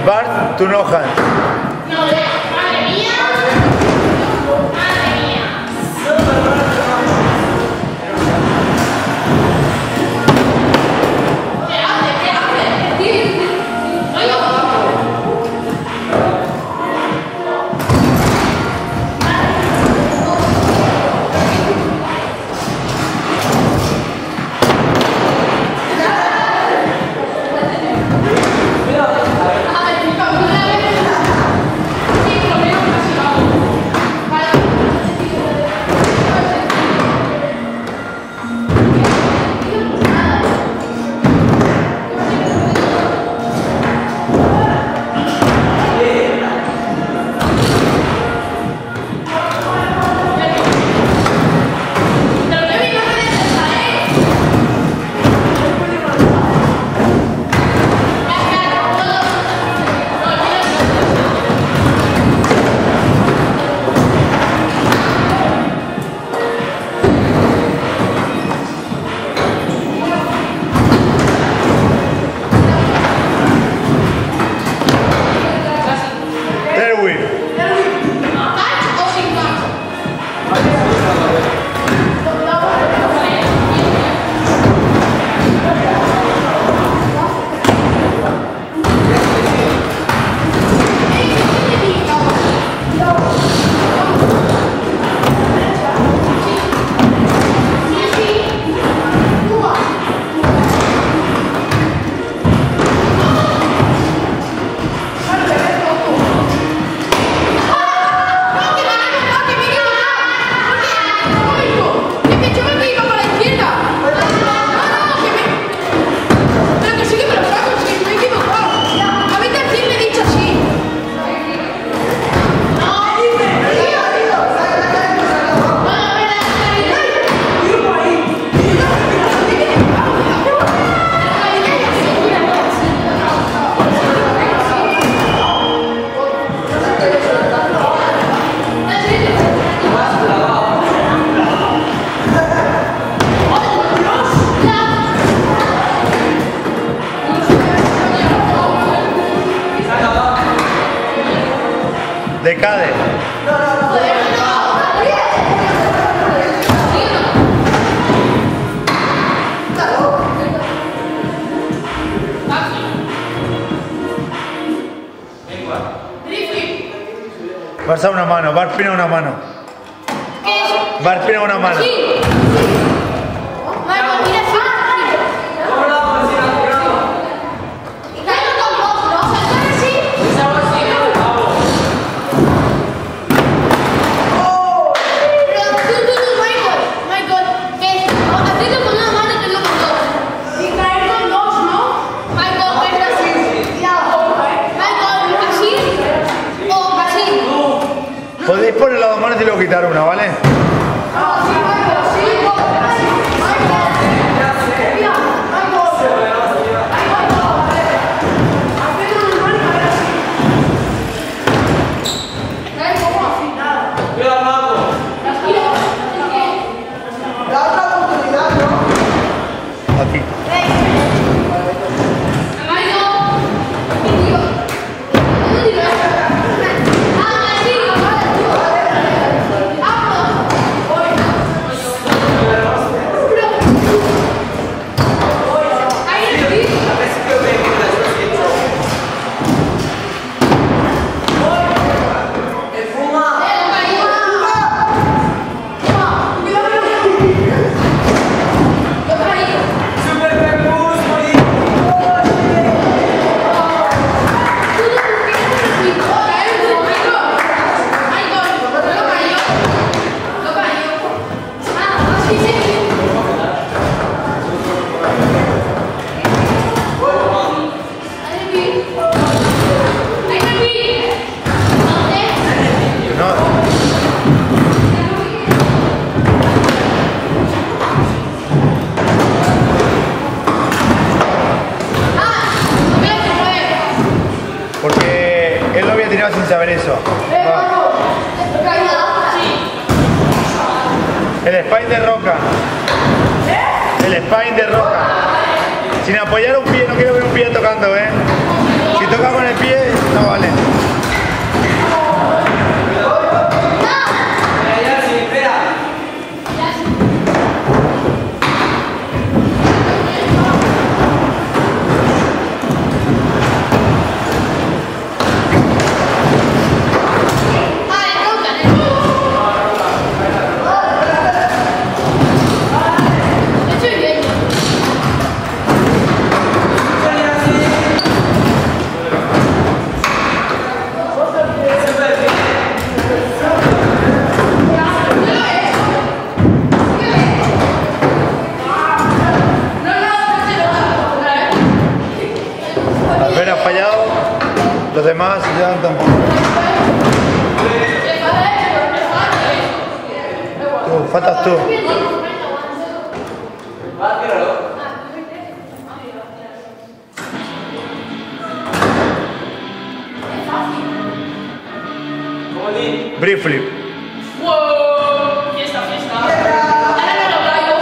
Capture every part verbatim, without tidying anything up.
Bart, tu no hand. Madre mía. Madre mía. Decade. Barça una mano, Bart pina una mano. Bart pina una mano. Podéis poner las dos manos y luego quitar una, ¿vale? Aquí. Porque él lo había tirado sin saber eso. Va. El spine de Roca. El spine de Roca. Sin apoyar un pie, no quiero ver un pie tocando, ¿eh? Si toca con el pie... dan tampoco. Tú, faltas tú. Briefly. Wow, fiesta, fiesta. Ahora me lo traigo.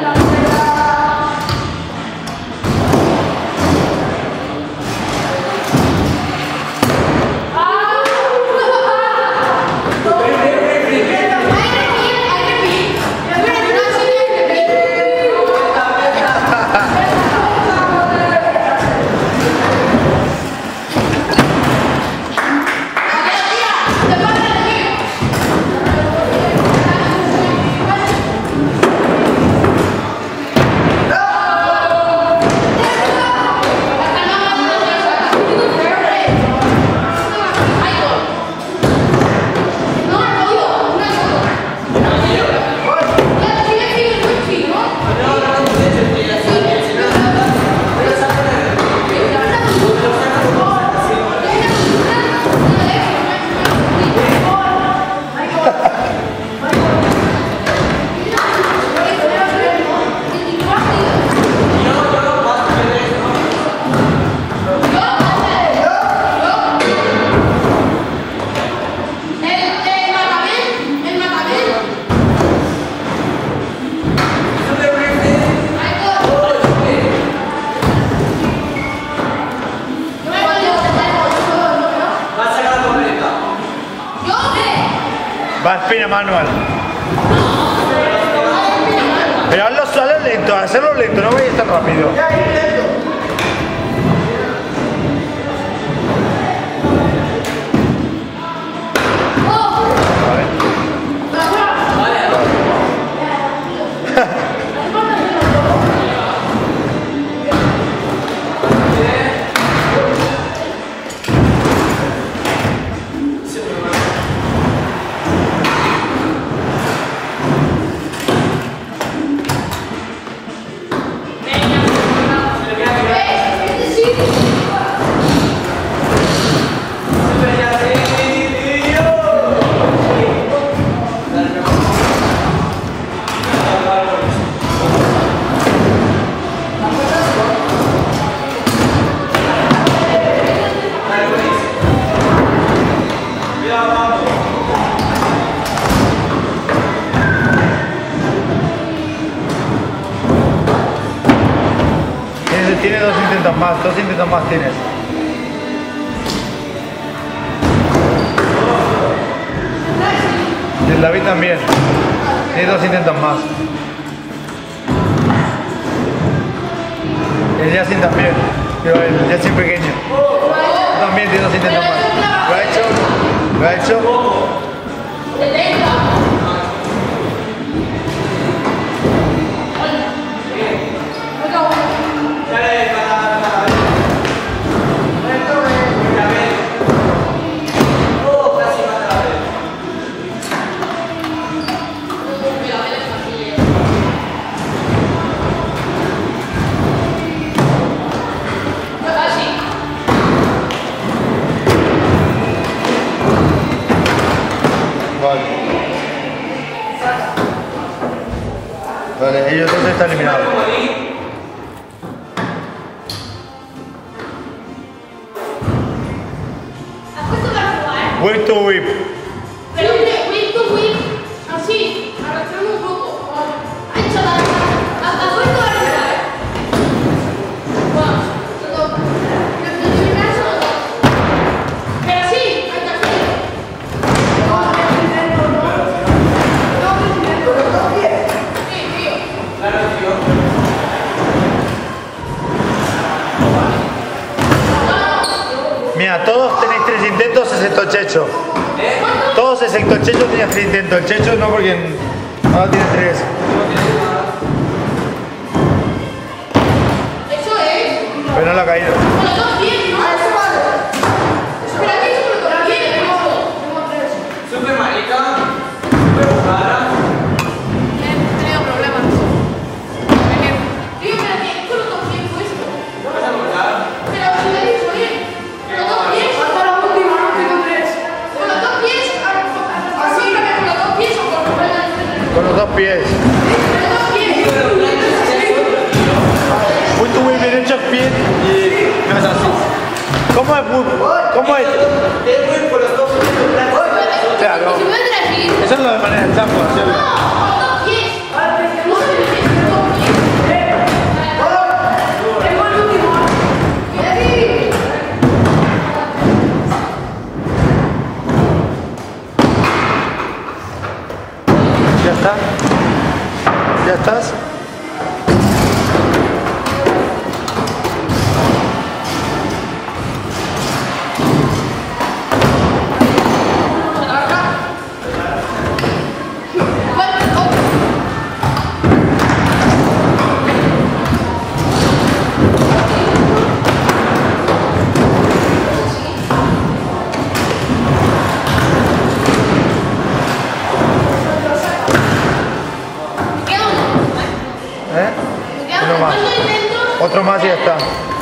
Va espina manual. Pero hazlo, hazlo lento, hacerlo lento, no vayas tan rápido. Tiene dos intentos más, dos intentos más tienes. Y el David también. Tiene dos intentos más. El Yacine también. Pero el Yacine pequeño. También tiene dos intentos más. ¿Lo ha hecho? ¿Lo ha hecho? Vale. Vale, ellos dos están eliminados. ¿Has puesto para jugar? Whip to whip. Pero hombre, whip to whip. Así, arrastrando un poco. Ha hecho la... ¿Has puesto para jugar? Vamos, te toca. Pero te terminas solo dos. Pero sí, hay que hacerlo. No, primero no. No, primero no. Sí, tío. Claro, tío. Mira, todos tenéis tres intentos excepto Checho. Todos excepto Checho tenías tres intentos. El Checho no, porque ahora tiene tres. Eso es. Pero no le ha caído. Bueno, dos bien, ¿no? Eso vale. Pero aquí es por lo que viene, tengo tres. Super marica, super jugada. He tenido problemas. Tío, pero que esto lo tengo bien puesto. ¿Vas a montar? Pero si lo he dicho bien. Pero no bien. Hasta la última. ¿Cómo es? ¿Cómo es? Es muy por los dos. Claro. Si me traes, Eso es lo de manera de champo, ¿sí? no, diez. No se me dice, tengo el último. ¿Ya está? ¿Ya estás? ¿Eh? Uno más. Otro más y ya está.